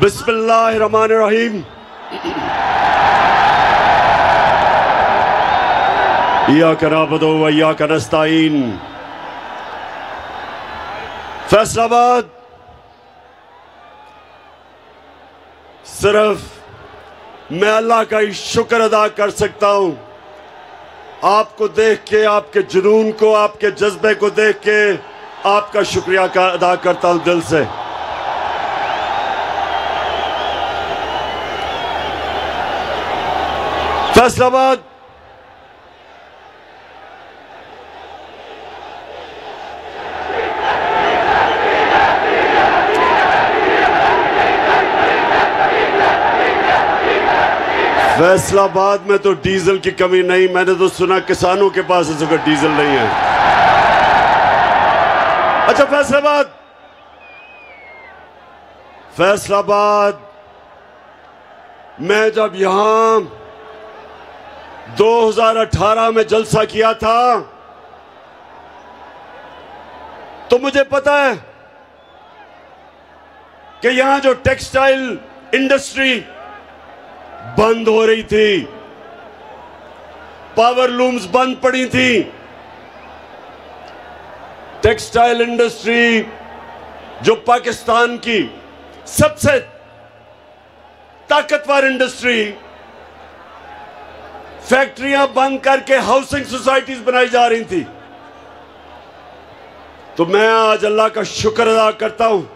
बिस्मिल्लाहिर्रहमानिर्रहीम। इय्याका नअबुदु व इय्याका नस्तईन। फैसलाबाद सिर्फ मैं अल्लाह का ही शुक्र अदा कर सकता हूं। आपको देख के, आपके जुनून को, आपके जज्बे को देख के आपका शुक्रिया अदा करता हूं दिल से। फैसलाबाद फैसलाबाद में तो डीजल की कमी नहीं। मैंने तो सुना किसानों के पास इस वक्त डीजल नहीं है। अच्छा, फैसलाबाद मैं जब यहां 2018 में जलसा किया था तो मुझे पता है कि यहां जो टेक्सटाइल इंडस्ट्री बंद हो रही थी, पावर लूम्स बंद पड़ी थी। टेक्सटाइल इंडस्ट्री जो पाकिस्तान की सबसे ताकतवर इंडस्ट्री, फैक्ट्रियां बंद करके हाउसिंग सोसाइटीज बनाई जा रही थी। तो मैं आज अल्लाह का शुक्र अदा करता हूं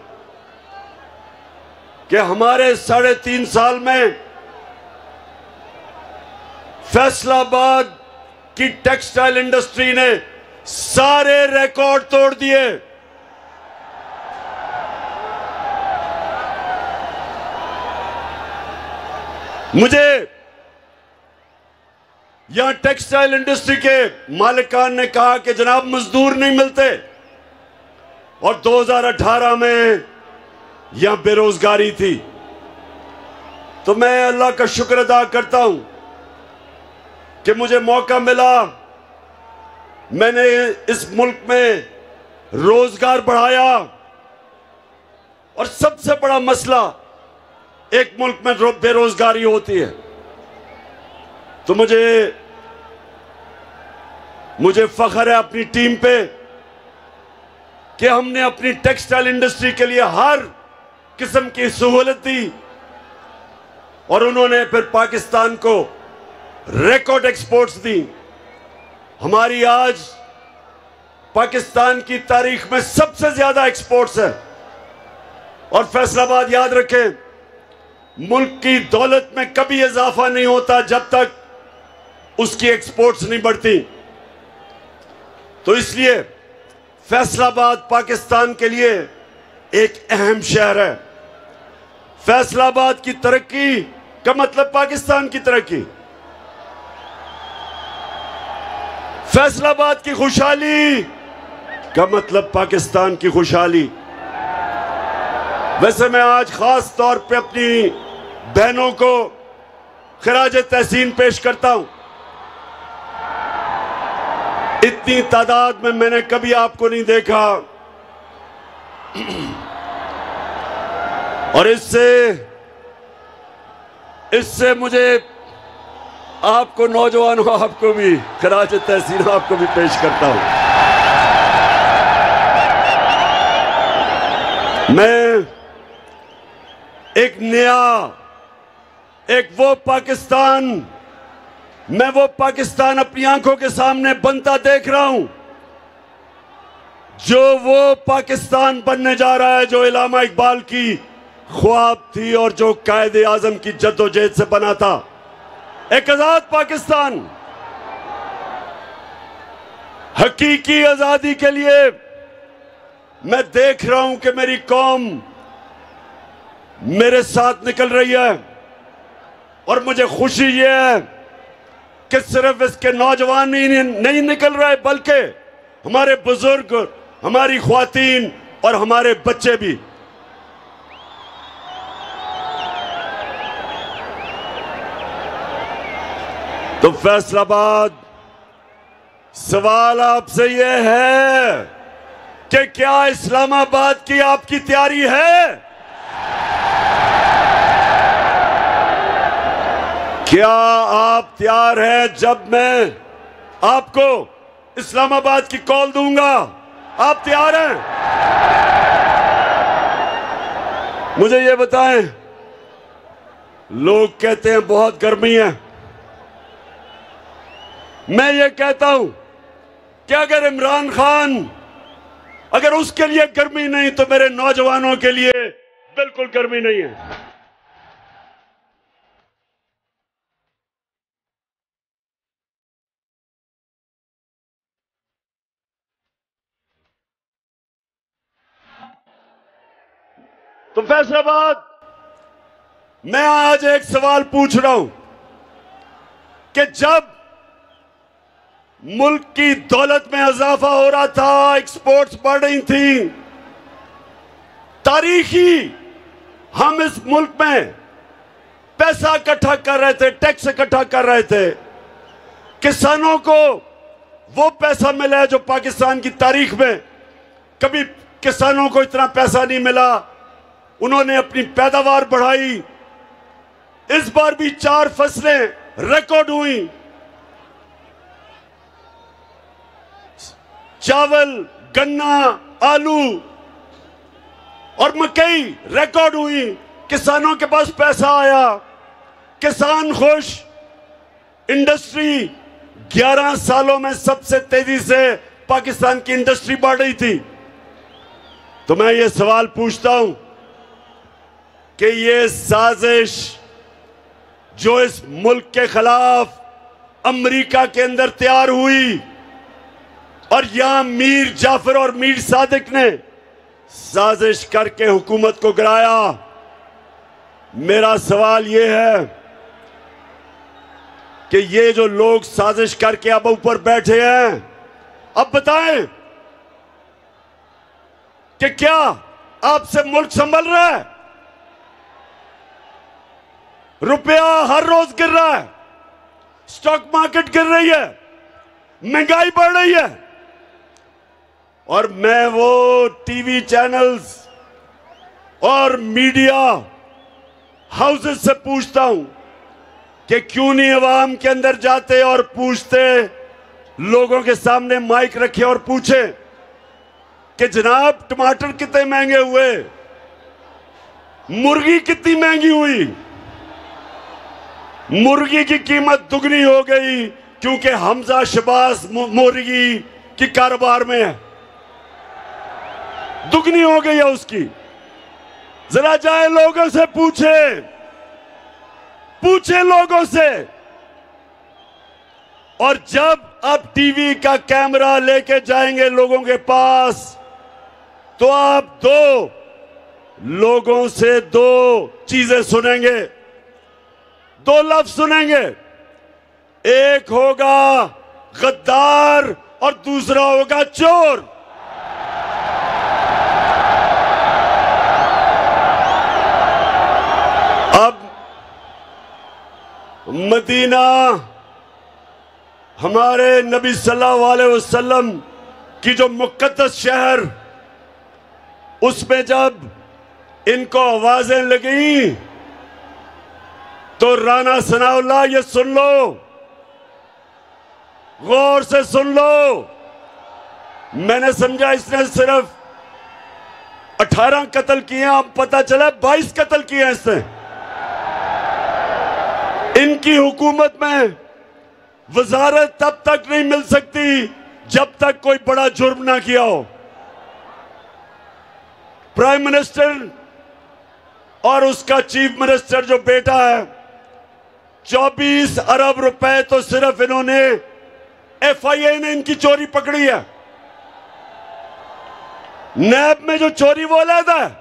कि हमारे 3.5 साल में फैसलाबाद की टेक्सटाइल इंडस्ट्री ने सारे रिकॉर्ड तोड़ दिए। मुझे यहां टेक्सटाइल इंडस्ट्री के मालिकान ने कहा कि जनाब मजदूर नहीं मिलते, और 2018 में यहां बेरोजगारी थी। तो मैं अल्लाह का शुक्र अदा करता हूं कि मुझे मौका मिला। मैंने इस मुल्क में रोजगार बढ़ाया, और सबसे बड़ा मसला एक मुल्क में बेरोजगारी होती है। तो मुझे फख्र है अपनी टीम पे कि हमने अपनी टेक्सटाइल इंडस्ट्री के लिए हर किस्म की सहूलत दी, और उन्होंने फिर पाकिस्तान को रिकॉर्ड एक्सपोर्ट्स दी। हमारी आज पाकिस्तान की तारीख में सबसे ज्यादा एक्सपोर्ट्स है। और फैसलाबाद याद रखें, मुल्क की दौलत में कभी इजाफा नहीं होता जब तक उसकी एक्सपोर्ट्स नहीं बढ़ती। तो इसलिए फैसलाबाद पाकिस्तान के लिए एक अहम शहर है। फैसलाबाद की तरक्की का मतलब पाकिस्तान की तरक्की। फैसलाबाद की खुशहाली का मतलब पाकिस्तान की खुशहाली। वैसे मैं आज खास तौर पे अपनी बहनों को खिराज तहसीन पेश करता हूं। इतनी तादाद में मैंने कभी आपको नहीं देखा, और इससे मुझे आपको, नौजवानों, आपको भी खिराज तहसीन आपको भी पेश करता हूं। मैं वो पाकिस्तान अपनी आंखों के सामने बनता देख रहा हूं, जो वो पाकिस्तान बनने जा रहा है जो इलामा इकबाल की ख्वाब थी और जो कायदे आजम की जद्दोजहद से बना था। एक आजाद पाकिस्तान। हकीकी आजादी के लिए मैं देख रहा हूं कि मेरी कौम मेरे साथ निकल रही है, और मुझे खुशी ये है कि सिर्फ इसके नौजवान ही नहीं निकल रहे, बल्कि हमारे बुजुर्ग, हमारी ख्वातीन और हमारे बच्चे भी। तो फैसलाबाद, सवाल आपसे यह है कि क्या इस्लामाबाद की आपकी तैयारी है? क्या आप तैयार हैं जब मैं आपको इस्लामाबाद की कॉल दूंगा? आप तैयार हैं? मुझे ये बताएं, लोग कहते हैं बहुत गर्मी है, मैं ये कहता हूं कि अगर इमरान खान, अगर उसके लिए गर्मी नहीं तो मेरे नौजवानों के लिए बिल्कुल गर्मी नहीं है। तो फैसलाबाद, मैं आज एक सवाल पूछ रहा हूं कि जब मुल्क की दौलत में इजाफा हो रहा था, एक्सपोर्ट्स बढ़ रही थी, तारीखी हम इस मुल्क में पैसा इकट्ठा कर रहे थे, टैक्स इकट्ठा कर रहे थे, किसानों को वो पैसा मिला है जो पाकिस्तान की तारीख में कभी किसानों को इतना पैसा नहीं मिला। उन्होंने अपनी पैदावार बढ़ाई। इस बार भी 4 फसलें रिकॉर्ड हुई, चावल, गन्ना, आलू और मकई रिकॉर्ड हुई। किसानों के पास पैसा आया, किसान खुश। इंडस्ट्री 11 सालों में सबसे तेजी से पाकिस्तान की इंडस्ट्री बढ़ रही थी। तो मैं ये सवाल पूछता हूं कि ये साजिश जो इस मुल्क के खिलाफ अमेरिका के अंदर तैयार हुई और यहां मीर जाफर और मीर सादिक ने साजिश करके हुकूमत को गिराया, मेरा सवाल यह है कि ये जो लोग साजिश करके अब ऊपर बैठे हैं, अब बताएं कि क्या आपसे मुल्क संभल रहा है? रुपया हर रोज गिर रहा है, स्टॉक मार्केट गिर रही है, महंगाई बढ़ रही है। और मैं वो टीवी चैनल्स और मीडिया हाउसेस से पूछता हूं कि क्यों नहीं अवाम के अंदर जाते और पूछते, लोगों के सामने माइक रखे और पूछे कि जनाब टमाटर कितने महंगे हुए, मुर्गी कितनी महंगी हुई। मुर्गी की कीमत दुगनी हो गई क्योंकि हमजा शबाज मुर्गी की कारोबार में है, दुगनी हो गई है उसकी। जरा जाए लोगों से पूछे लोगों से। और जब आप टीवी का कैमरा लेके जाएंगे लोगों के पास, तो आप लोगों से 2 चीजें सुनेंगे, 2 लफ्ज सुनेंगे। एक होगा गद्दार और दूसरा होगा चोर। अब मदीना, हमारे नबी सल्लल्लाहु अलैहि वसल्लम की जो मुक़द्दस शहर, उसमें जब इनको आवाजें लगी तो राना सनाउल्लाह, ये सुन लो, गौर से सुन लो। मैंने समझा इसने सिर्फ 18 कत्ल किए, अब पता चला 22 कत्ल किए हैं इसने। इनकी हुकूमत में वजारत तब तक नहीं मिल सकती जब तक कोई बड़ा जुर्म ना किया हो। प्राइम मिनिस्टर और उसका चीफ मिनिस्टर जो बेटा है, 24 अरब रुपए तो सिर्फ इन्होंने, FIA ने इनकी चोरी पकड़ी है। नैब में जो चोरी वो अलग है,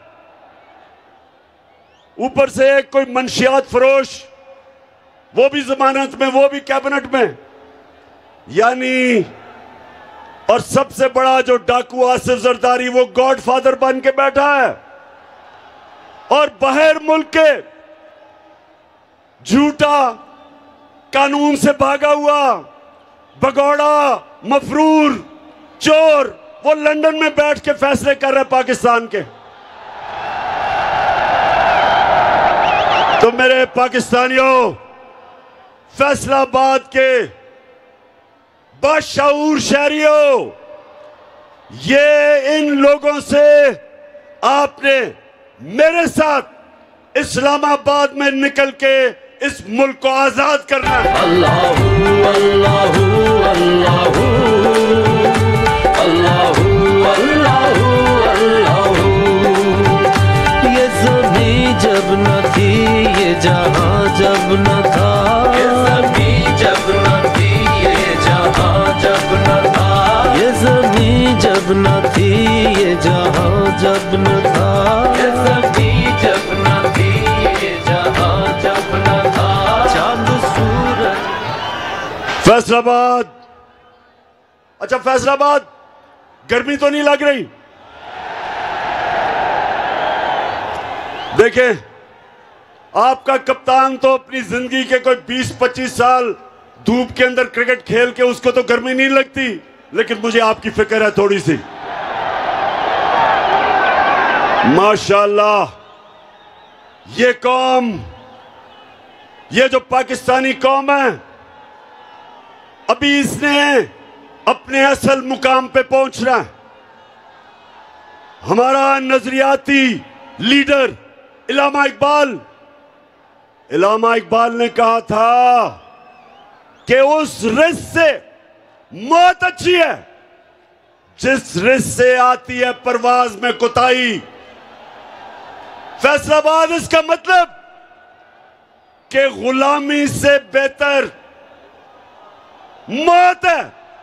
ऊपर से एक कोई मंशियात फरोश, वो भी जमानत में, वो भी कैबिनेट में। यानी और सबसे बड़ा जो डाकू आसिफ जरदारी, वो गॉडफादर बन के बैठा है। और बाहर मुल्क के झूठा कानून से भागा हुआ भगौड़ा, मफरूर, चोर, वो लंदन में बैठ के फैसले कर रहे पाकिस्तान के। तो मेरे पाकिस्तानियों, फैसलाबाद के बाशऊर शहरियों, ये इन लोगों से आपने मेरे साथ इस्लामाबाद में निकल के इस मुल्क को आजाद करना है। अल्लाहू अल्लाहू अल्लाहू अल्लाहू अल्लाहू अल्लाहू। ये ज़मीं जब न थी, ये जहां जब न था, ये ज़मीं जब न थी, ये जहां जब न था, ये ज़मीं जब न थी, ये जहां जब न था, ये ज़मीं जब न थी, ये जहां जब न था। चांद सूरज फैसलाबाद, अच्छा फैसलाबाद, गर्मी तो नहीं लग रही? देखें, आपका कप्तान तो अपनी जिंदगी के कोई 20-25 साल धूप के अंदर क्रिकेट खेल के उसको तो गर्मी नहीं लगती, लेकिन मुझे आपकी फिक्र है थोड़ी सी। माशाल्लाह, ये कौम, ये जो पाकिस्तानी कौम है, अभी इसने अपने असल मुकाम पे पहुंचना है। हमारा नजरियाती लीडर इलामा इकबाल ने कहा था कि उस रिस्क से मौत अच्छी है जिस रिस्क से आती है परवाज में कोताही। फैसलाबाद इसका मतलब कि गुलामी से बेहतर मौत है।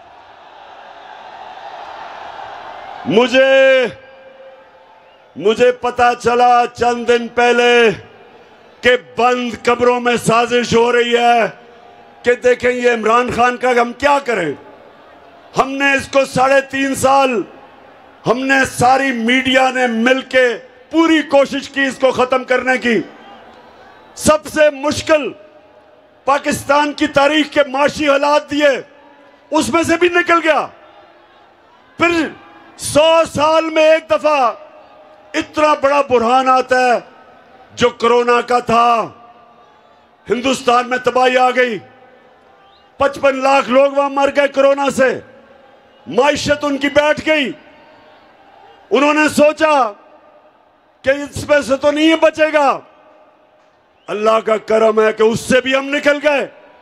मुझे पता चला चंद दिन पहले कि बंद कब्रों में साजिश हो रही है कि देखें ये इमरान खान का हम क्या करें। हमने इसको 3.5 साल, हमने सारी मीडिया ने मिलके पूरी कोशिश की इसको खत्म करने की। सबसे मुश्किल पाकिस्तान की तारीख के माशी हालात दिए, उसमें से भी निकल गया। फिर 100 साल में एक दफा इतना बड़ा बुरहान आता है जो कोरोना का था। हिंदुस्तान में तबाही आ गई, 55 लाख लोग वहां मर गए कोरोना से, माइशत उनकी बैठ गई। उन्होंने सोचा कि इसमें से तो नहीं बचेगा। अल्लाह का करम है कि उससे भी हम निकल गए,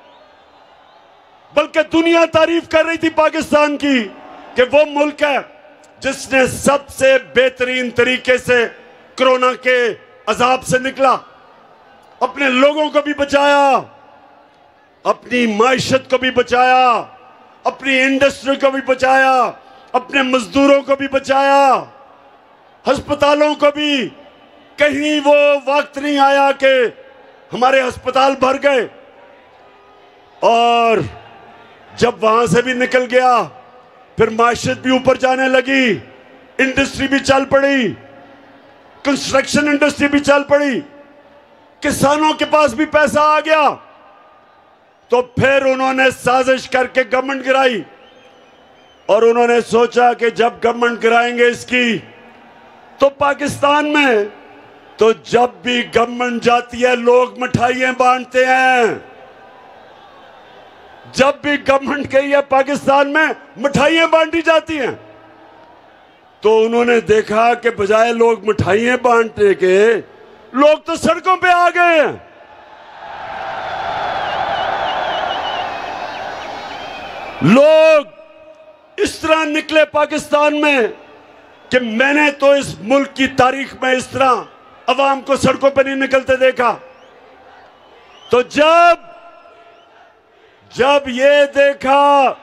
बल्कि दुनिया तारीफ कर रही थी पाकिस्तान की कि वो मुल्क है जिसने सबसे बेहतरीन तरीके से कोरोना के अजाब से निकला, अपने लोगों को भी बचाया, अपनी माइशत को भी बचाया, अपनी इंडस्ट्री को भी बचाया, अपने मजदूरों को भी बचाया, अस्पतालों को भी। कहीं वो वक्त नहीं आया कि हमारे अस्पताल भर गए। और जब वहां से भी निकल गया, फिर माइशत भी ऊपर जाने लगी, इंडस्ट्री भी चल पड़ी, कंस्ट्रक्शन इंडस्ट्री भी चल पड़ी, किसानों के पास भी पैसा आ गया। तो फिर उन्होंने साजिश करके गवर्नमेंट गिराई और उन्होंने सोचा कि जब गवर्नमेंट गिराएंगे इसकी, तो पाकिस्तान में तो जब भी गवर्नमेंट जाती है लोग मिठाइयां बांटते हैं। जब भी गवर्नमेंट गई है पाकिस्तान में मिठाइयां बांटी जाती हैं। तो उन्होंने देखा कि बजाय लोग मिठाइयां बांटने के, लोग तो सड़कों पे आ गए हैं। लोग इस तरह निकले पाकिस्तान में कि मैंने तो इस मुल्क की तारीख में इस तरह अवाम को सड़कों पर नहीं निकलते देखा। तो जब ये देखा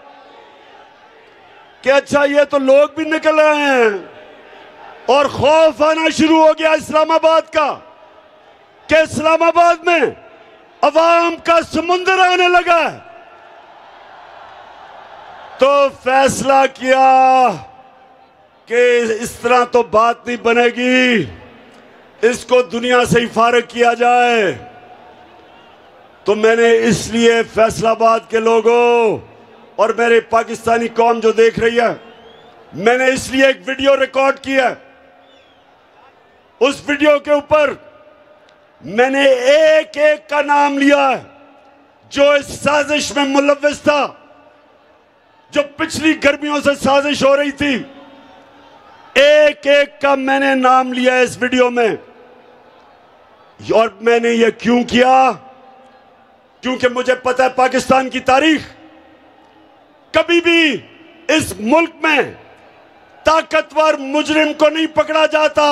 कि अच्छा ये तो लोग भी निकल रहे हैं और खौफ आना शुरू हो गया इस्लामाबाद का कि इस्लामाबाद में अवाम का समुंदर आने लगा है, तो फैसला किया कि इस तरह तो बात नहीं बनेगी, इसको दुनिया से ही फारिग किया जाए। तो मैंने इसलिए फैसलाबाद के लोगों और मेरे पाकिस्तानी कौम जो देख रही है, मैंने इसलिए एक वीडियो रिकॉर्ड किया। उस वीडियो के ऊपर मैंने एक एक का नाम लिया है जो इस साजिश में मुलव्विस था, जो पिछली गर्मियों से साजिश हो रही थी, एक एक का मैंने नाम लिया इस वीडियो में। और मैंने ये क्यों किया? क्योंकि मुझे पता है पाकिस्तान की तारीख, कभी भी इस मुल्क में ताकतवर मुजरिम को नहीं पकड़ा जाता।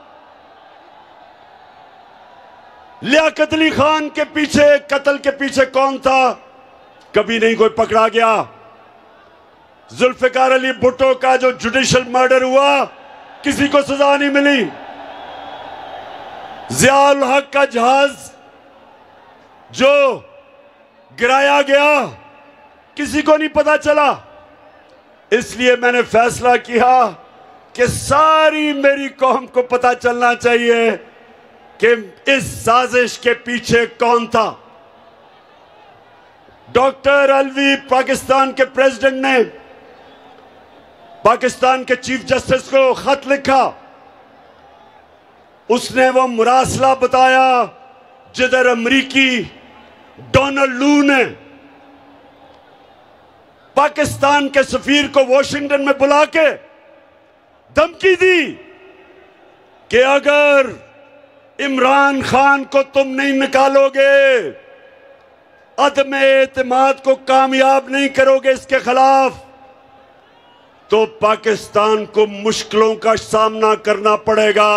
लियाकत अली खान के पीछे, कत्ल के पीछे कौन था? कभी नहीं कोई पकड़ा गया। जुल्फिकार अली भुट्टो का जो जुडिशियल मर्डर हुआ, किसी को सजा नहीं मिली। जियाउल हक का जहाज जो गिराया गया, किसी को नहीं पता चला। इसलिए मैंने फैसला किया कि सारी मेरी कौम को पता चलना चाहिए कि इस साजिश के पीछे कौन था। डॉक्टर अलवी पाकिस्तान के प्रेसिडेंट ने पाकिस्तान के चीफ जस्टिस को खत लिखा। उसने वो मुरासला बताया जिधर अमरीकी डोनाल्ड लू ने पाकिस्तान के सफीर को वॉशिंगटन में बुला के धमकी दी कि अगर इमरान खान को तुम नहीं निकालोगे, अदम एतमाद को कामयाब नहीं करोगे इसके खिलाफ, तो पाकिस्तान को मुश्किलों का सामना करना पड़ेगा।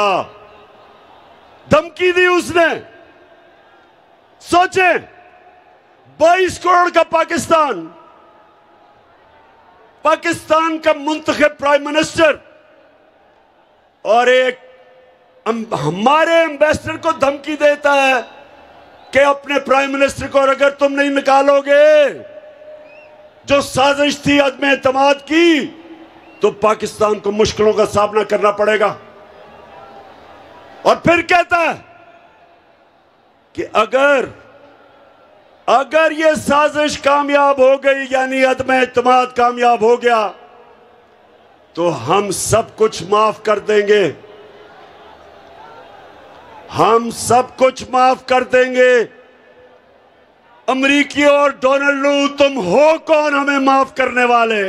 धमकी दी उसने। सोचें, 22 करोड़ का पाकिस्तान का मुंतखब प्राइम मिनिस्टर और एक हमारे एम्बेसडर को धमकी देता है कि अपने प्राइम मिनिस्टर को अगर तुम नहीं निकालोगे जो साजिश थी अदम एतमाद की, तो पाकिस्तान को मुश्किलों का सामना करना पड़ेगा। और फिर कहता है कि अगर ये साजिश कामयाब हो गई, यानी अदम एतमाद कामयाब हो गया, तो हम सब कुछ माफ कर देंगे। हम सब कुछ माफ कर देंगे। अमरीकी और डोनाल्ड लू, तुम हो कौन हमें माफ करने वाले?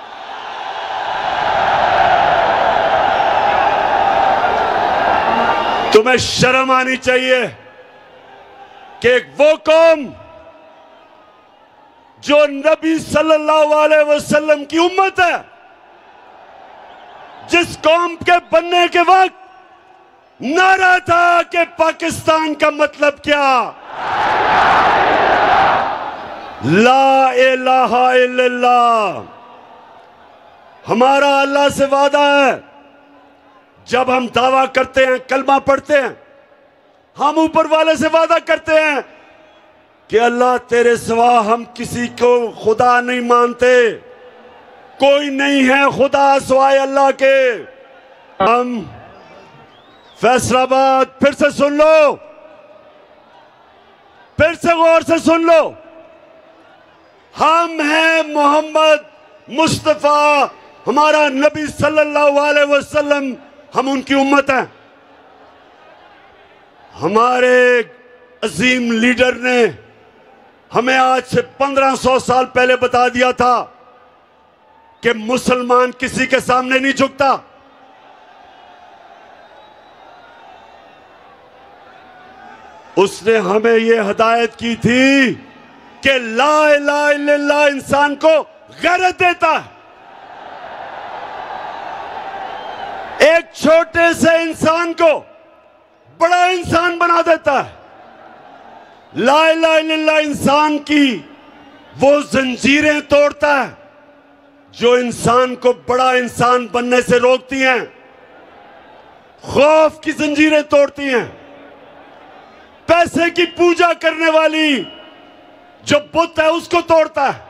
तुम्हें शर्म आनी चाहिए कि वो कौम जो नबी सल्लल्लाहु अलैहि वसल्लम की उम्मत है, जिस कौम के बनने के वक्त नारा था कि पाकिस्तान का मतलब क्या, ला इलाहा इल्लल्लाह। हमारा अल्लाह से वादा है, जब हम दावा करते हैं, कलमा पढ़ते हैं, हम ऊपर वाले से वादा करते हैं कि अल्लाह तेरे सिवा हम किसी को खुदा नहीं मानते, कोई नहीं है खुदा सिवाय अल्लाह के। हम फैसलाबाद फिर से सुन लो, फिर से गौर से सुन लो। हम हैं मोहम्मद मुस्तफा, हमारा नबी सल्लल्लाहु अलैहि वसल्लम, हम उनकी उम्मत हैं। हमारे अजीम लीडर ने हमें आज से 1500 साल पहले बता दिया था कि मुसलमान किसी के सामने नहीं झुकता। उसने हमें यह हिदायत की थी कि ला इलाहा इल्लल्लाह इंसान को गैरत देता है। एक छोटे से इंसान को बड़ा इंसान बना देता है। ला इलाहा इल्लल्लाह इंसान की वो जंजीरें तोड़ता है जो इंसान को बड़ा इंसान बनने से रोकती हैं। खौफ की जंजीरें तोड़ती हैं। पैसे की पूजा करने वाली जो बुत है उसको तोड़ता है।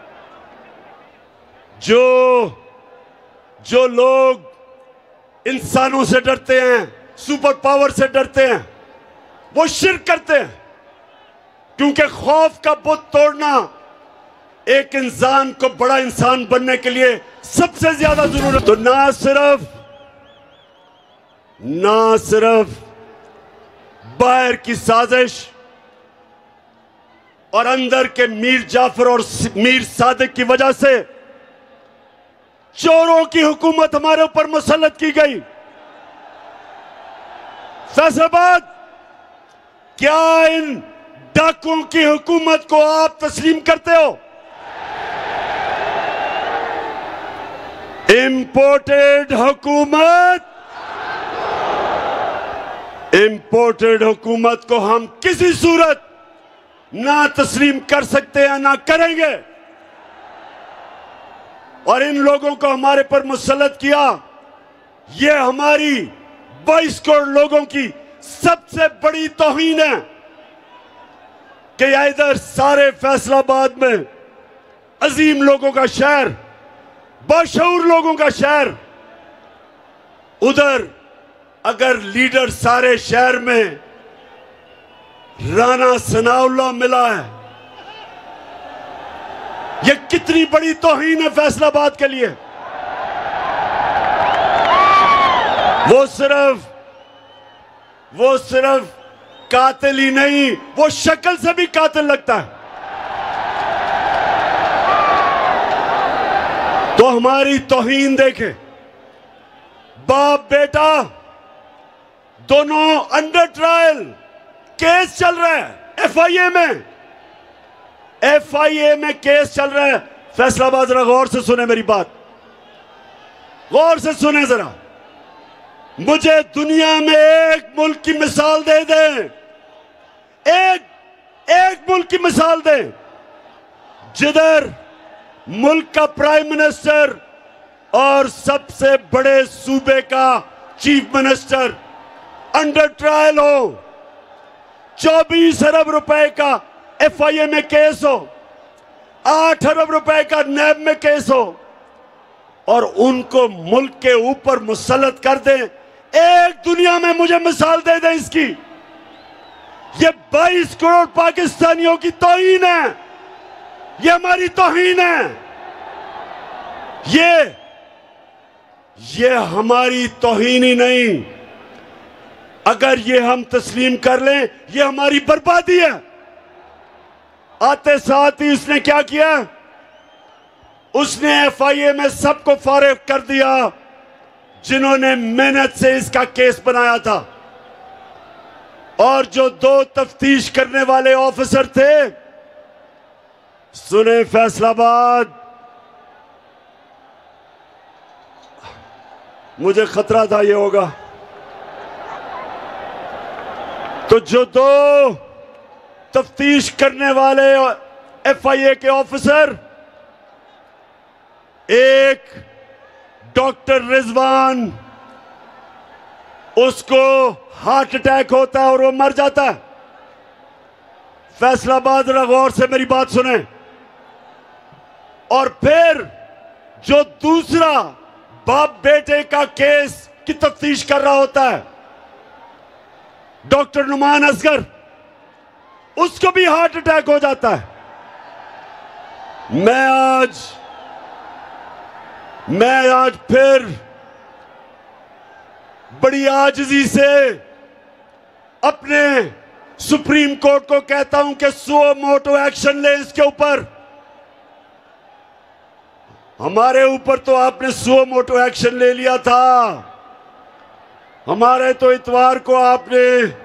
जो लोग इंसानों से डरते हैं, सुपर पावर से डरते हैं, वो शिर्क करते हैं, क्योंकि खौफ का बुत तोड़ना एक इंसान को बड़ा इंसान बनने के लिए सबसे ज्यादा जरूरत। तो ना सिर्फ बाहर की साजिश और अंदर के मीर जाफर और मीर सादिक की वजह से चोरों की हुकूमत हमारे ऊपर मुसल्लत की गई। फैसलाबाद, क्या इन डाकुओं की हुकूमत को आप तस्लीम करते हो? इंपोर्टेड हुकूमत को हम किसी सूरत ना तस्लीम कर सकते हैं, ना करेंगे। और इन लोगों को हमारे पर मुसल्लत किया, यह हमारी 22 करोड़ लोगों की सबसे बड़ी तौहीन है कि इधर सारे फैसलाबाद में अजीम लोगों का शहर, बाशऊर लोगों का शहर, उधर अगर लीडर सारे शहर में राणा सनाउल्लाह मिला है, यह कितनी बड़ी तौहीन है फैसलाबाद के लिए। वो सिर्फ कातिल ही नहीं, वो शक्ल से भी कातिल लगता है। तो हमारी तौहीन देखे, बाप बेटा दोनों अंडर ट्रायल, केस चल रहा है एफआईए में केस चल रहा है। फैसलाबाद, जरा गौर से सुने मेरी बात, गौर से सुने जरा। मुझे दुनिया में एक मुल्क की मिसाल दे दें, एक मुल्क की मिसाल दें जिधर मुल्क का प्राइम मिनिस्टर और सबसे बड़े सूबे का चीफ मिनिस्टर अंडर ट्रायल हो, 24 अरब रुपए का एफआईए में केस हो, 8 अरब रुपए का नैब में केस हो, और उनको मुल्क के ऊपर मुसल्लत कर दें। एक दुनिया में मुझे मिसाल दे दें इसकी। ये 22 करोड़ पाकिस्तानियों की तौहीन है, ये हमारी तौहीन है, ये हमारी तौहीन ही नहीं। अगर ये हम तस्लीम कर लें, ये हमारी बर्बादी है। आते साथ ही उसने क्या किया, उसने एफआईए में सबको फारिग कर दिया जिन्होंने मेहनत से इसका केस बनाया था। और जो 2 तफ्तीश करने वाले ऑफिसर थे, सुने फैसलाबाद, मुझे खतरा था ये होगा, तो जो 2 तफ्तीश करने वाले एफआईए के ऑफिसर, एक डॉक्टर रिजवान, उसको हार्ट अटैक होता है और वो मर जाता है। फैसलाबाद, गौर से मेरी बात सुने। और फिर जो दूसरा बाप बेटे का केस की तफ्तीश कर रहा होता है, डॉक्टर नुमान असगर, उसको भी हार्ट अटैक हो जाता है। मैं आज फिर बड़ी आजिज़ी से अपने सुप्रीम कोर्ट को कहता हूं कि सो मोटो एक्शन ले इसके ऊपर। हमारे ऊपर तो आपने सो मोटो एक्शन ले लिया था, हमारे तो इतवार को आपने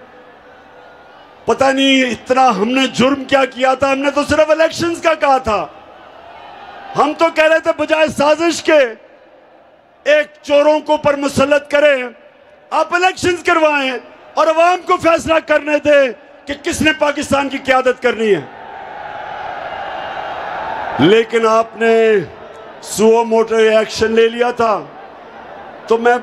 पता नहीं इतना हमने जुर्म क्या किया था। हमने तो सिर्फ इलेक्शंस का कहा था। हम तो कह रहे थे बजाय साजिश के एक चोरों को पर मुसल्लत करें, आप इलेक्शंस करवाएं और अवाम को फैसला करने दें कि किसने पाकिस्तान की क़यादत करनी है। लेकिन आपने सुओ मोटो एक्शन ले लिया था। तो मैं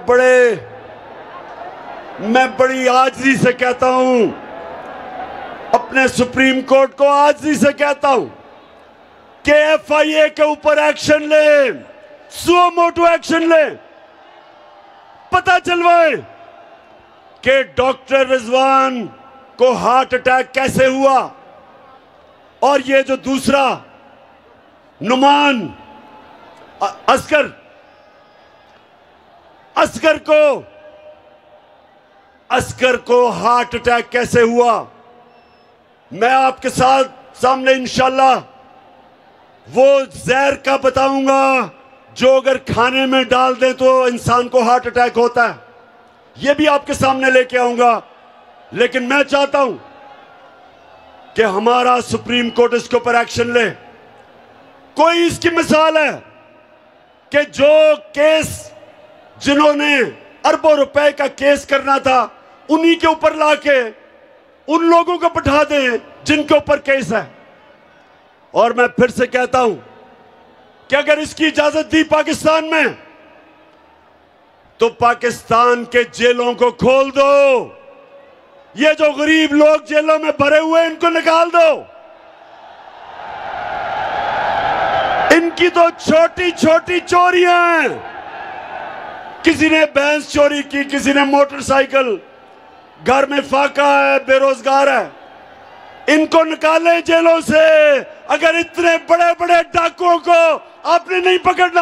बड़ी आजिज़ी से कहता हूं, अपने सुप्रीम कोर्ट को आजिज़ी से कहता हूं कि एफआईए के ऊपर एक्शन ले, सुओ मोटो एक्शन ले, पता चलवाए कि डॉक्टर रिजवान को हार्ट अटैक कैसे हुआ, और ये जो दूसरा नुमान असगर को हार्ट अटैक कैसे हुआ। मैं आपके साथ सामने इंशाल्लाह वो जहर का बताऊंगा जो अगर खाने में डाल दे तो इंसान को हार्ट अटैक होता है। ये भी आपके सामने लेके आऊंगा। लेकिन मैं चाहता हूं कि हमारा सुप्रीम कोर्ट इसके ऊपर एक्शन ले। कोई इसकी मिसाल है कि जो केस जिन्होंने अरबों रुपए का केस करना था उन्हीं के ऊपर लाके उन लोगों को बैठा दें जिनके ऊपर केस है। और मैं फिर से कहता हूं कि अगर इसकी इजाजत दी पाकिस्तान में तो पाकिस्तान के जेलों को खोल दो। ये जो गरीब लोग जेलों में भरे हुए इनको निकाल दो। इनकी तो छोटी छोटी चोरियां हैं। किसी ने भैंस चोरी की, किसी ने मोटरसाइकिल, घर में फाका है, बेरोजगार है, इनको निकाले जेलों से। अगर इतने बड़े बड़े डाकुओं को आपने नहीं पकड़ना,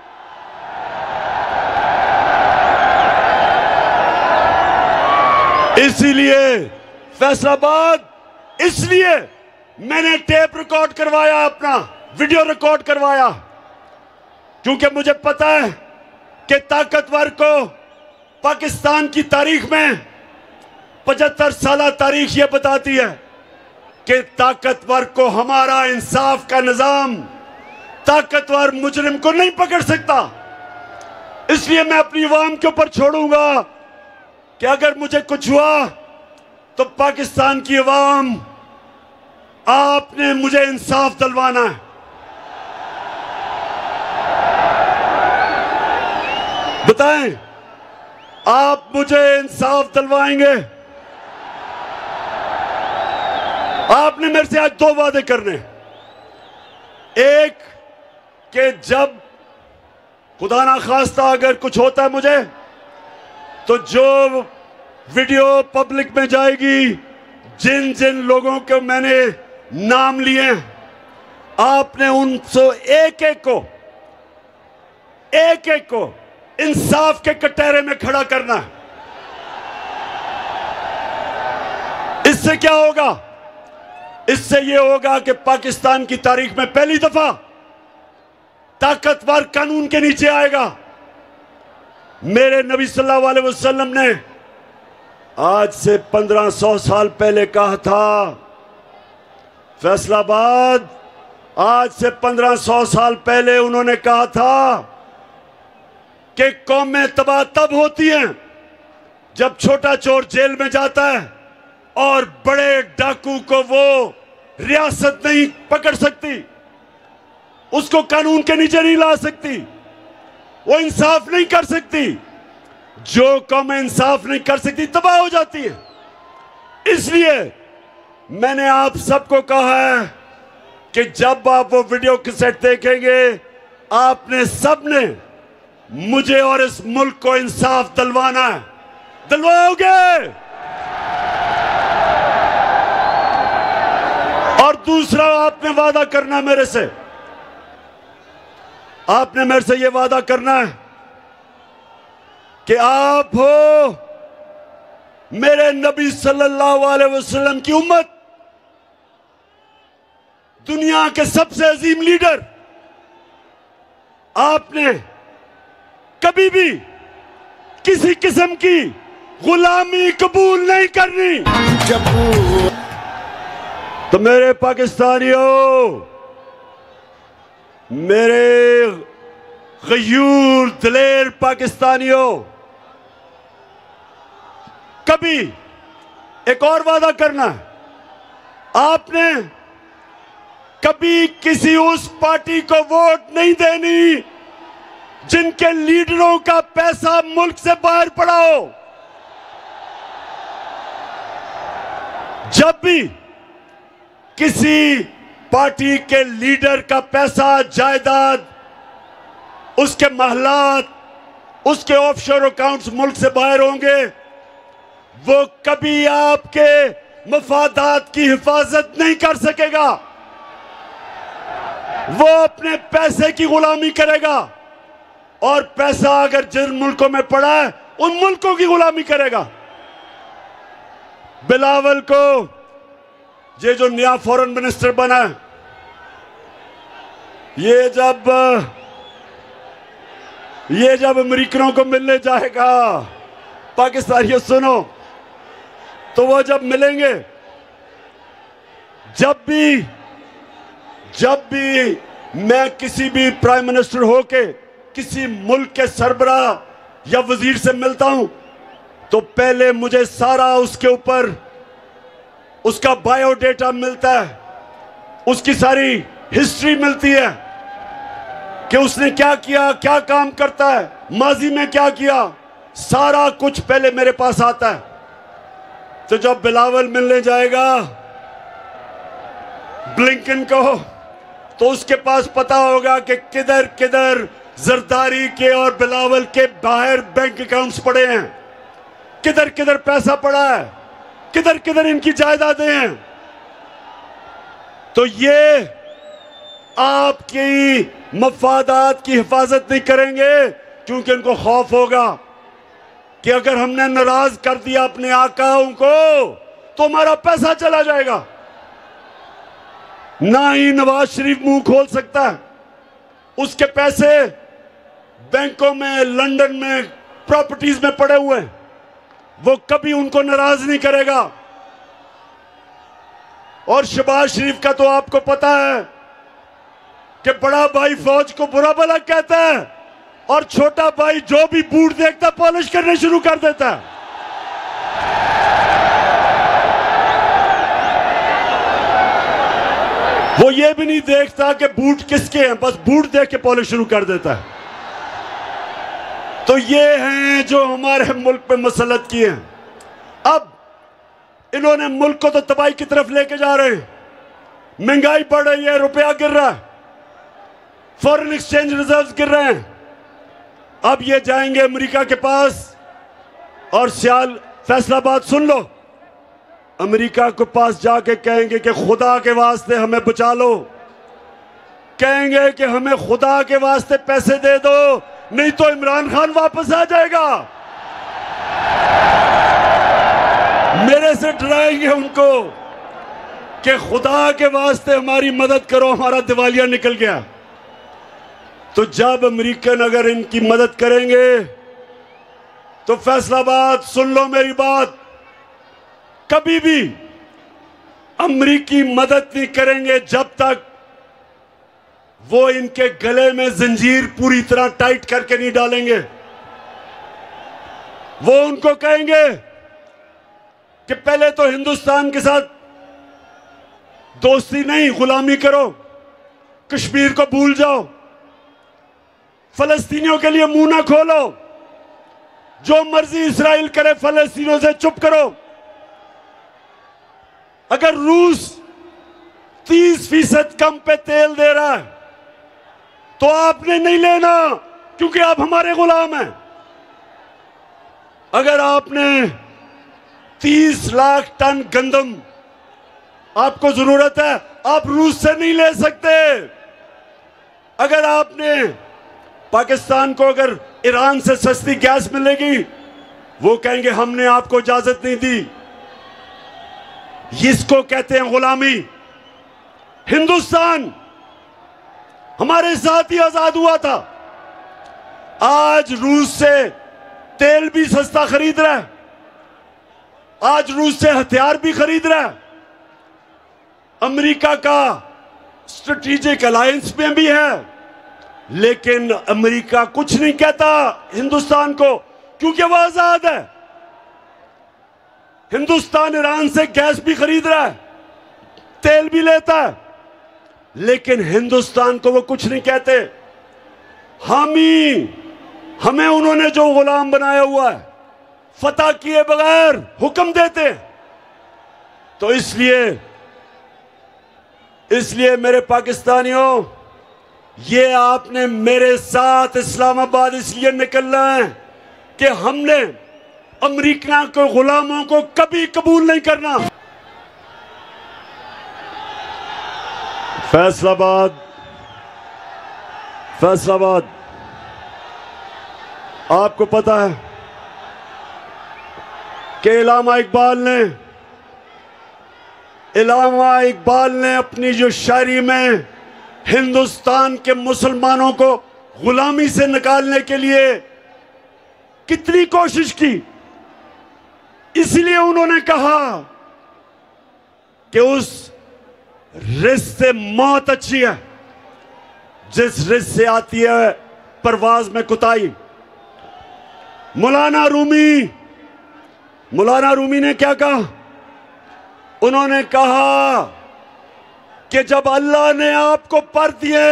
इसीलिए फैसलाबाद, इसलिए मैंने टेप रिकॉर्ड करवाया, अपना वीडियो रिकॉर्ड करवाया, क्योंकि मुझे पता है कि ताकतवर को पाकिस्तान की तारीख में 75 साल तारीख ये बताती है कि ताकतवर को हमारा इंसाफ का निजाम, ताकतवर मुजरिम को नहीं पकड़ सकता। इसलिए मैं अपनी अवाम के ऊपर छोड़ूंगा कि अगर मुझे कुछ हुआ तो पाकिस्तान की अवाम, आपने मुझे इंसाफ दिलवाना है। बताएं, आप मुझे इंसाफ दिलवाएंगे? आपने मेरे से आज 2 वादे करने। एक कि जब खुदा ना खास्ता अगर कुछ होता है मुझे, तो जो वीडियो पब्लिक में जाएगी, जिन जिन लोगों के मैंने नाम लिए, आपने उनसे एक एक को इंसाफ के कटहरे में खड़ा करना है। इससे क्या होगा? इससे यह होगा कि पाकिस्तान की तारीख में पहली दफा ताकतवर कानून के नीचे आएगा। मेरे नबी सल्लल्लाहु अलैहि वसल्लम ने आज से 1500 साल पहले कहा था, फैसलाबाद, आज से 1500 साल पहले उन्होंने कहा था कि कौमें तबाह तब होती हैं जब छोटा चोर जेल में जाता है और बड़े डाकू को वो रियासत नहीं पकड़ सकती, उसको कानून के नीचे नहीं ला सकती, वो इंसाफ नहीं कर सकती। जो कौमें इंसाफ नहीं कर सकती तबाह हो जाती है। इसलिए मैंने आप सबको कहा है कि जब आप वो वीडियो कैसेट देखेंगे, आपने सबने मुझे और इस मुल्क को इंसाफ दिलवाना है। दिलवाओगे? और दूसरा, आपने वादा करना मेरे से, आपने मेरे से यह वादा करना है कि आप हो मेरे नबी सल्लल्लाहु अलैहि वसल्लम की उम्मत, दुनिया के सबसे अजीम लीडर। आपने कभी भी किसी किस्म की गुलामी कबूल नहीं करनी। तो मेरे पाकिस्तानियों, मेरे गयूर दिलेर पाकिस्तानियों, कभी एक और वादा करना है, आपने कभी किसी उस पार्टी को वोट नहीं देनी जिनके लीडरों का पैसा मुल्क से बाहर पड़ा हो। जब भी किसी पार्टी के लीडर का पैसा, जायदाद, उसके महलात, उसके ऑफशोर अकाउंट्स मुल्क से बाहर होंगे, वो कभी आपके मफादात की हिफाजत नहीं कर सकेगा। वो अपने पैसे की गुलामी करेगा, और पैसा अगर जिन मुल्कों में पड़ा है उन मुल्कों की गुलामी करेगा। बिलावल को ये जो नया फॉरेन मिनिस्टर बना है, ये जब अमेरिकनों को मिलने जाएगा, पाकिस्तानियों सुनो, तो वो जब मिलेंगे, जब भी मैं किसी भी प्राइम मिनिस्टर होके किसी मुल्क के सरबराह या वजीर से मिलता हूं, तो पहले मुझे सारा उसके ऊपर उसका बायोडेटा मिलता है, उसकी सारी हिस्ट्री मिलती है कि उसने क्या किया, क्या काम करता है, माजी में क्या किया, सारा कुछ पहले मेरे पास आता है। तो जब बिलावल मिलने जाएगा ब्लिंकन को, तो उसके पास पता होगा कि किधर किधर जरदारी के और बिलावल के बाहर बैंक अकाउंट्स पड़े हैं, किधर किधर पैसा पड़ा है, किधर किधर इनकी जायदादें हैं। तो ये आपकी मफादात की हिफाजत नहीं करेंगे, क्योंकि उनको खौफ होगा कि अगर हमने नाराज कर दिया अपने आकाओं को तो हमारा पैसा चला जाएगा। ना ही नवाज शरीफ मुंह खोल सकता है, उसके पैसे बैंकों में, लंदन में, प्रॉपर्टीज में पड़े हुए हैं, वो कभी उनको नाराज नहीं करेगा। और शहबाज शरीफ का तो आपको पता है कि बड़ा भाई फौज को बुरा भला कहता है और छोटा भाई जो भी बूट देखता पॉलिश करने शुरू कर देता है। वो ये भी नहीं देखता कि बूट किसके हैं, बस बूट देख के पॉलिश शुरू कर देता है। तो ये हैं जो हमारे मुल्क पे मसलत किए हैं। अब इन्होंने मुल्क को तो तबाही की तरफ लेके जा रहे हैं, महंगाई बढ़ रही है, रुपया गिर रहा है, फॉरेन एक्सचेंज रिजर्व्स गिर रहे हैं। अब ये जाएंगे अमेरिका के पास और फैसलाबाद सुन लो, अमेरिका के पास जाके कहेंगे कि खुदा के वास्ते हमें बचा लो, कहेंगे कि हमें खुदा के वास्ते पैसे दे दो, नहीं तो इमरान खान वापस आ जाएगा। मेरे से डराएंगे उनको कि खुदा के वास्ते हमारी मदद करो, हमारा दिवालिया निकल गया। तो जब अमेरिकन अगर इनकी मदद करेंगे तो फैसलाबाद सुन लो मेरी बात, कभी भी अमेरिकी मदद नहीं करेंगे जब तक वो इनके गले में जंजीर पूरी तरह टाइट करके नहीं डालेंगे। वो उनको कहेंगे कि पहले तो हिंदुस्तान के साथ दोस्ती नहीं, गुलामी करो, कश्मीर को भूल जाओ, फलस्तीनियों के लिए मुंह ना खोलो, जो मर्जी इस्राइल करे फलस्तीनियों से चुप करो। अगर रूस 30% कम पे तेल दे रहा है तो आपने नहीं लेना, क्योंकि आप हमारे गुलाम हैं। अगर आपने 30 लाख टन गंदम आपको जरूरत है, आप रूस से नहीं ले सकते। अगर आपने पाकिस्तान को अगर ईरान से सस्ती गैस मिलेगी, वो कहेंगे हमने आपको इजाजत नहीं दी। इसको कहते हैं गुलामी। हिंदुस्तान हमारे साथ ही आजाद हुआ था, आज रूस से तेल भी सस्ता खरीद रहा है, आज रूस से हथियार भी खरीद रहा है, अमेरिका का स्ट्रेटेजिक अलायंस में भी है। लेकिन अमेरिका कुछ नहीं कहता हिंदुस्तान को, क्योंकि वह आजाद है। हिंदुस्तान ईरान से गैस भी खरीद रहा है, तेल भी लेता है, लेकिन हिंदुस्तान को वो कुछ नहीं कहते। हमें उन्होंने जो गुलाम बनाया हुआ है, फतह किए बगैर हुक्म देते। तो इसलिए मेरे पाकिस्तानियों, ये आपने मेरे साथ इस्लामाबाद इसलिए निकलना है कि हमने अमेरिका के गुलामों को कभी कबूल नहीं करना। फैसलाबाद आपको पता है कि इल्लामा इकबाल ने अल्लामा इकबाल ने अपनी जो शायरी में हिंदुस्तान के मुसलमानों को गुलामी से निकालने के लिए कितनी कोशिश की, इसलिए उन्होंने कहा कि उस रिस्क से मौत अच्छी है जिस रिस्क से आती है परवाज में कुताई। मौलाना रूमी ने क्या कहा? उन्होंने कहा कि जब अल्लाह ने आपको पर दिए,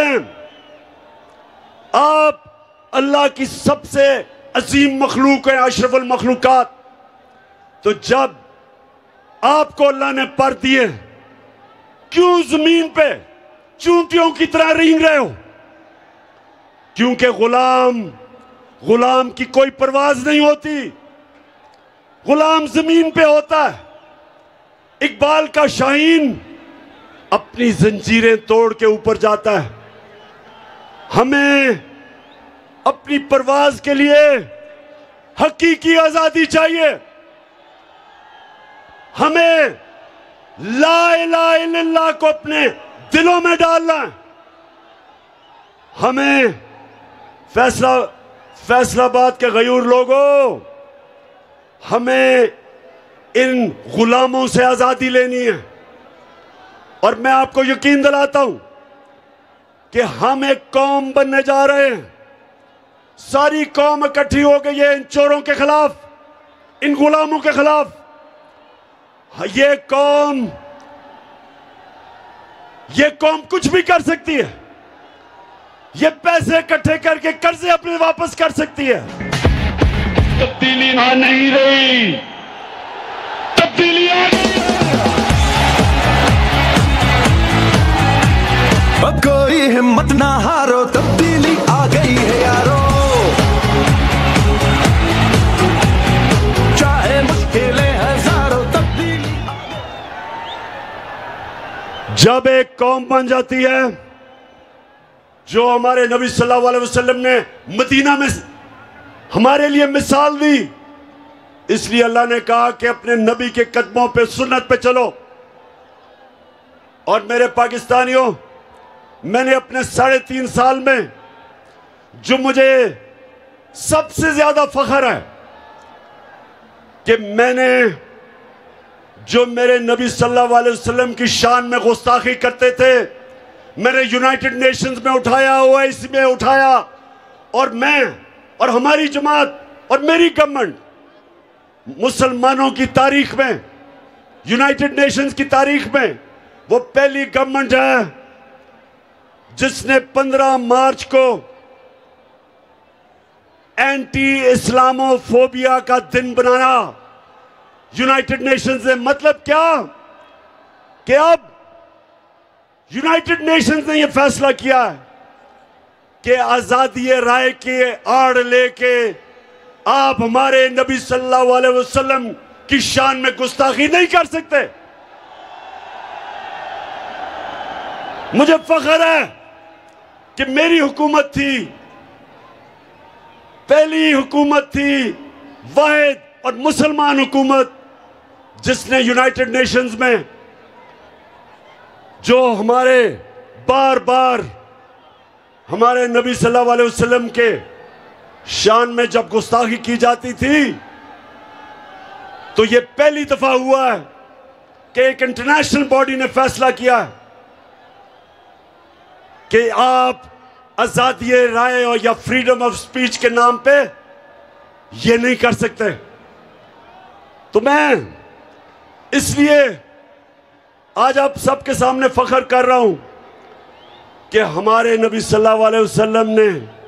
आप अल्लाह की सबसे अजीम मखलूक है, अशरफुल मखलूकात, तो जब आपको अल्लाह ने पर दिए, क्यों जमीन पे चूंटियों की तरह रेंग रहे हो? क्योंकि गुलाम की कोई परवाज नहीं होती, गुलाम जमीन पे होता है। इकबाल का शाहीन अपनी जंजीरें तोड़ के ऊपर जाता है। हमें अपनी परवाज के लिए हकीकी आजादी चाहिए। हमें ला इलाहा इल्लल्लाह को अपने दिलों में डालना है। हमें फैसलाबाद के गयूर लोगों, हमें इन गुलामों से आजादी लेनी है। और मैं आपको यकीन दिलाता हूं कि हम एक कौम बनने जा रहे हैं। सारी कौम इकट्ठी हो गई है इन चोरों के खिलाफ, इन गुलामों के खिलाफ। ये कौम कुछ भी कर सकती है। ये पैसे इकट्ठे करके कर्जे अपने वापस कर सकती है। तब्दीली नहीं रही, तब्दीली आ गई है। कोई हिम्मत ना हारो, तब्दीली आ गई है यारो। चाहे मुश्किलें हजारों, तब्दीली आ गई। जब एक कौम बन जाती है, जो हमारे नबी सल्लल्लाहु अलैहि वसल्लम ने मदीना में हमारे लिए मिसाल दी, इसलिए अल्लाह ने कहा कि अपने नबी के कदमों पे, सुन्नत पे चलो। और मेरे पाकिस्तानियों, मैंने अपने 3.5 साल में जो मुझे सबसे ज्यादा फख्र है कि मैंने जो मेरे नबी सल्लल्लाहु अलैहि वसल्लम की शान में गुस्ताखी करते थे, मैंने यूनाइटेड नेशंस में उठाया, ओआईसी में उठाया। और मैं और हमारी जमात और मेरी गवर्नमेंट मुसलमानों की तारीख में, यूनाइटेड नेशंस की तारीख में वो पहली गवर्नमेंट है जिसने 15 मार्च को एंटी इस्लामोफोबिया का दिन बनाया यूनाइटेड नेशंस ने। मतलब क्या कि अब यूनाइटेड नेशंस ने यह फैसला किया है कि आजादी राय के आड़ लेके आप हमारे नबी सल्लल्लाहु अलैहि वसल्लम की शान में गुस्ताखी नहीं कर सकते। मुझे फख्र है कि मेरी हुकूमत थी, पहली हुकूमत थी वाहिद और मुसलमान हुकूमत, जिसने यूनाइटेड नेशंस में जो हमारे बार बार हमारे नबी सल्लल्लाहु अलैहि वसल्लम के शान में जब गुस्ताखी की जाती थी, तो यह पहली दफा हुआ है कि एक इंटरनेशनल बॉडी ने फैसला किया कि आप आजादी राय और या फ्रीडम ऑफ स्पीच के नाम पे ये नहीं कर सकते। तो मैं इसलिए आज आप सबके सामने फख्र कर रहा हूं कि हमारे नबी सल्लल्लाहु अलैहि वसल्लम ने,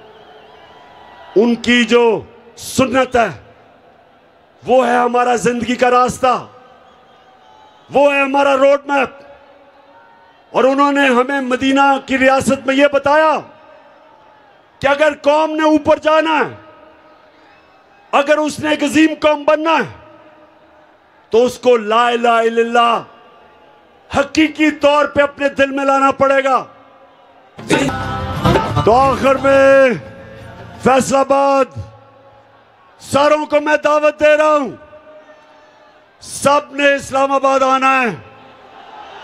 उनकी जो सुन्नत है वो है हमारा जिंदगी का रास्ता, वो है हमारा रोड मैप। और उन्होंने हमें मदीना की रियासत में यह बताया कि अगर कौम ने ऊपर जाना है, अगर उसने एक अजीम कौम बनना है, तो उसको ला इलाहा इल्लल्लाह हकीकी तौर पे अपने दिल में लाना पड़ेगा। तो आखिर में फैसलाबाद सारों को मैं दावत दे रहा हूं, सब ने इस्लामाबाद आना है।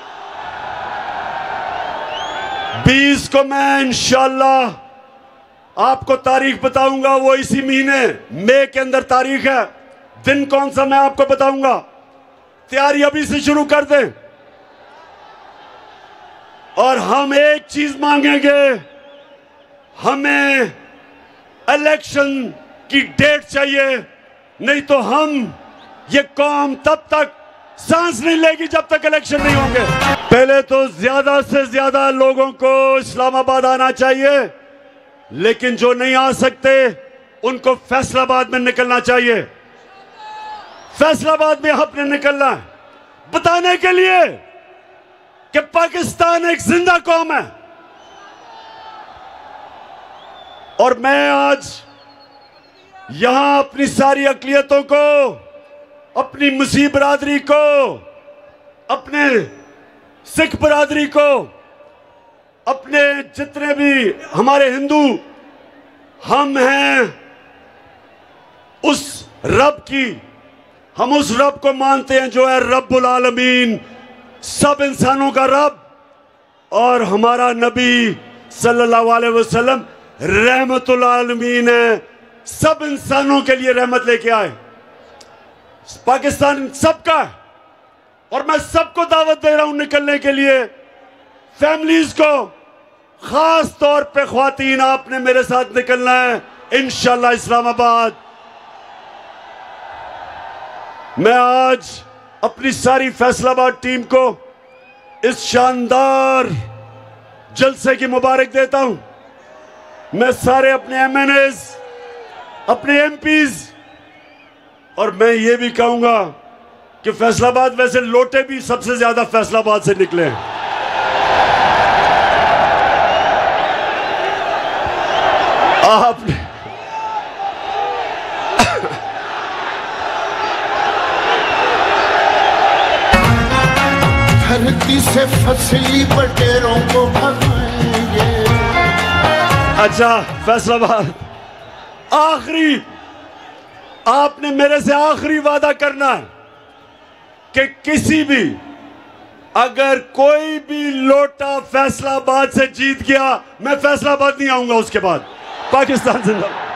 20 को मैं इंशाअल्लाह आपको तारीख बताऊंगा। वो इसी महीने मई के अंदर तारीख है। दिन कौन सा मैं आपको बताऊंगा। तैयारी अभी से शुरू कर दें। और हम एक चीज मांगेंगे, हमें इलेक्शन की डेट चाहिए, नहीं तो हम ये कौम तब तक सांस नहीं लेगी जब तक इलेक्शन नहीं होंगे। पहले तो ज्यादा से ज्यादा लोगों को इस्लामाबाद आना चाहिए, लेकिन जो नहीं आ सकते उनको फैसलाबाद में निकलना चाहिए। फैसलाबाद में आपने निकलना है बताने के लिए कि पाकिस्तान एक जिंदा कौम है। और मैं आज यहां अपनी सारी अकलियतों को, अपनी मुस्लिम बरादरी को, अपने सिख बरादरी को, अपने जितने भी हमारे हिंदू हम हैं, उस रब की, हम उस रब को मानते हैं जो है रब्बुल आलमीन, सब इंसानों का रब। और हमारा नबी सल्लल्लाहु अलैहि वसल्लम रहमतुल आलमीन है, सब इंसानों के लिए रहमत लेके आए। पाकिस्तान सबका है और मैं सबको दावत दे रहा हूं निकलने के लिए। फैमिलीज को, खास तौर पे ख्वातीन, आपने मेरे साथ निकलना है इंशाअल्लाह इस्लामाबाद। मैं आज अपनी सारी फैसलाबाद टीम को इस शानदार जलसे की मुबारक देता हूं। मैं सारे अपने एमएनएस, अपने एमपीज, और मैं ये भी कहूंगा कि फैसलाबाद, वैसे लोटे भी सबसे ज्यादा फैसलाबाद से निकले हैं। आपने धरती से फसली बटेरों को भगाएंगे। अच्छा फैसलाबाद, आखिरी आपने मेरे से आखिरी वादा करना है कि किसी भी, अगर कोई भी लोटा फैसलाबाद से जीत गया, मैं फैसलाबाद नहीं आऊंगा उसके बाद। पाकिस्तान जिंदाबाद।